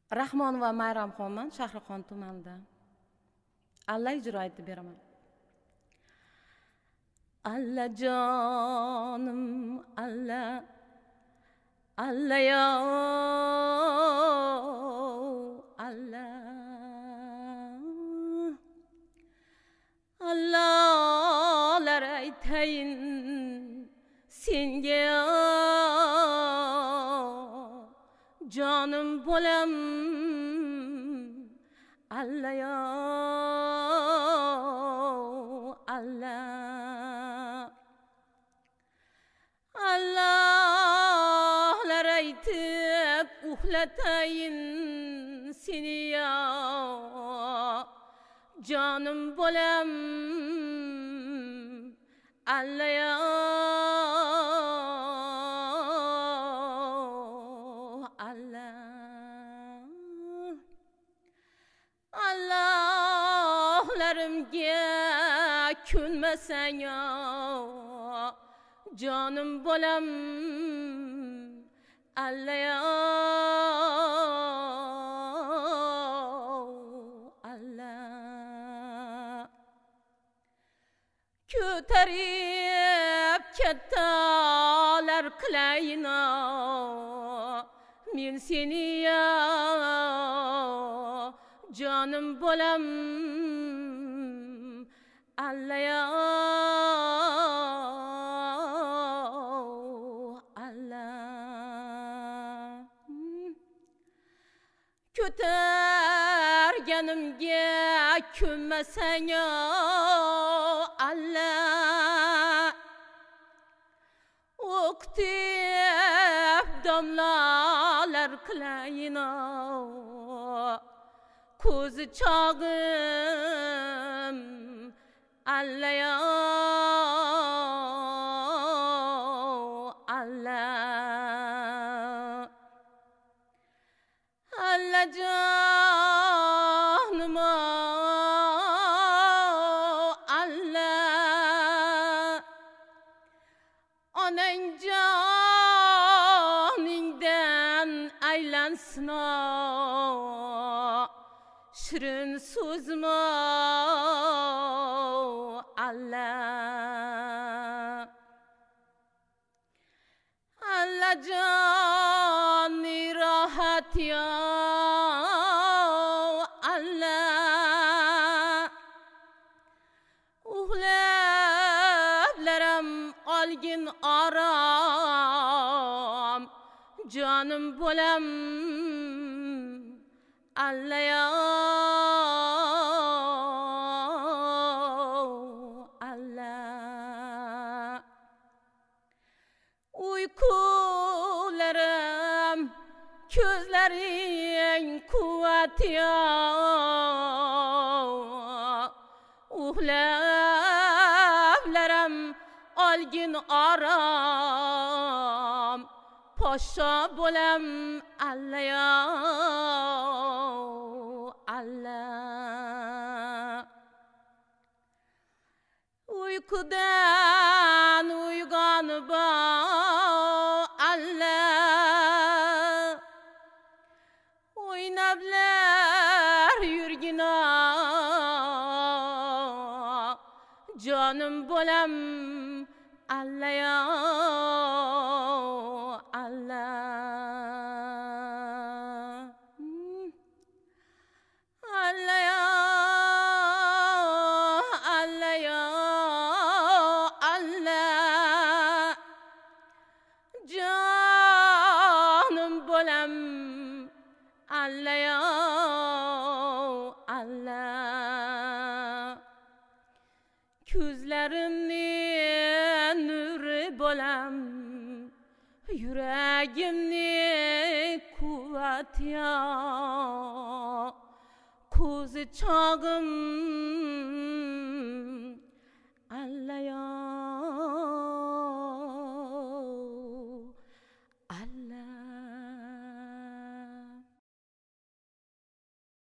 Rahmon va Mayramxonman, Shahrixon tumanida. Alla ijro etib beraman. Alla jonim, alla, alla ya, alla, Allalar aytayin senga canım bolam, alla ya, alla. Allahlar aytib uhlatayin seni ya, canım bolam, alla ya, alla. Allahlarımga künmesen ya, canım bolam, alla ya, alla. Köterip kettalar kılayına men seni ya, canım bolam, alla ya, alla. Kötergenimge künmesen ya, alla. Oktib damlalar kılayına ko'zi çağım, alla ya, alla. Alla canıma, alla. Anan caningden aylansın şirin sözme, alla. Alla cani rahat ya, alla. Uhleblerim algin aram, canım bolam, alla ya, alla. Uykularım, gözlerin kuvvet ya, uhleblerim algin aram, paşa bolam, alla ya, alla. Uykudan uyganıp alla, oynablar yürgina, canım bolam, alla ya, alla. Alla ya, alla ya, alla. Canım bolam, alla ya, alla. Gözlerimnin nuri bolam, yüreğimni kuvvet ya, ko'zi chog'im,